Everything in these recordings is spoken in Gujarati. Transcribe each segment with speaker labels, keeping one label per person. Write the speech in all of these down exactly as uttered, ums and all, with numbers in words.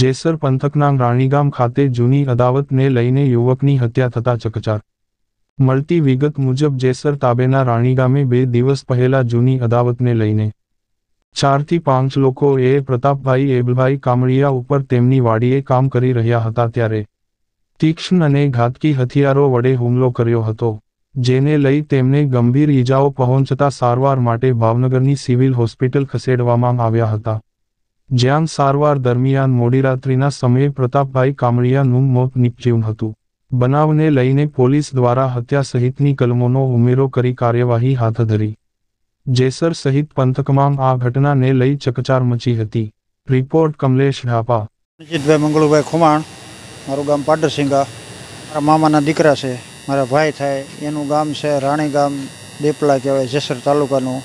Speaker 1: જેસર પંથકના રાણીગામ ખાતે જૂની અદાવતને લઈને યુવકની હત્યા થતા ચકચાર। મળતી વિગત મુજબ જેસર તાબેના રાણીગામે બે દિવસ પહેલા જૂની અદાવતને લઈને ચારથી પાંચ લોકોએ પ્રતાપભાઈ એબલભાઈ કામળિયા ઉપર તેમની વાડીએ કામ કરી રહ્યા હતા ત્યારે તીક્ષ્ણ અને ઘાતકી હથિયારો વડે હુમલો કર્યો હતો, જેને લઈ તેમને ગંભીર ઈજાઓ પહોંચતા સારવાર માટે ભાવનગરની સિવિલ હોસ્પિટલ ખસેડવામાં આવ્યા હતા, જ્યાં સારવાર દરમિયાન મોડી રાત્રિના સમયે પ્રતાપભાઈ કામળિયાનું મોત નીપજ્યું હતું। બનાવને લઈને પોલીસ દ્વારા હત્યા સહિતની કલમોનો ઉમેરો કરી કાર્યવાહી હાથ ધરી। જેસર સહિત પંથકમાં આ ઘટનાને લઈ ચકચાર મચી હતી। રિપોર્ટ કમલેશ ઢાપા।
Speaker 2: અજીતભાઈ મંગળુભાઈ ખુમાણ, મારું ગામ પાડરસિંગા, મારા મામાના દીકરા છે, મારા ભાઈ થાય, એનું ગામ છે રાણીગામ દેપલા કહેવાય, જેસર તાલુકાનું।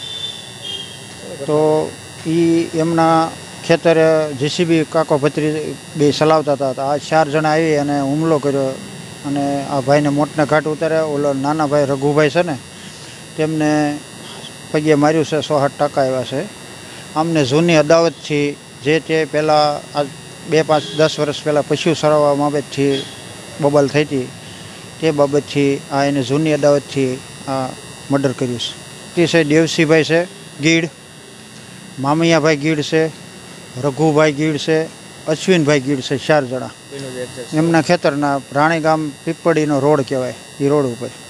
Speaker 2: તો એ એમના ખેતરે જેસીબી કાકો ભત્રી બે ચલાવતા હતા। આ ચાર જણા આવી અને હુમલો કર્યો અને આ ભાઈને મોટને ઘાટ ઉતાર્યા। ઓલો નાના ભાઈ રઘુભાઈ છે ને, તેમને પગે માર્યું છે, સો આઠ ટકા આવ્યા છે। આમને જૂની અદાવતથી જે તે પહેલાં આ બે પાંચ દસ વર્ષ પહેલાં પશુ સરાવવા બાબતથી બબાલ થઈ હતી, તે બાબતથી આ એને જૂની અદાવતથી આ મર્ડર કર્યું છે। તે છે દેવસીભાઈ છે ગીડ, મામૈયાભાઈ ગીડ છે, રઘુભાઈ ગીડ છે, અશ્વિનભાઈ ગીડ છે, ચાર જણા। એમના ખેતરના રાણીગામ પીપળીનો રોડ કહેવાય, એ રોડ ઉપર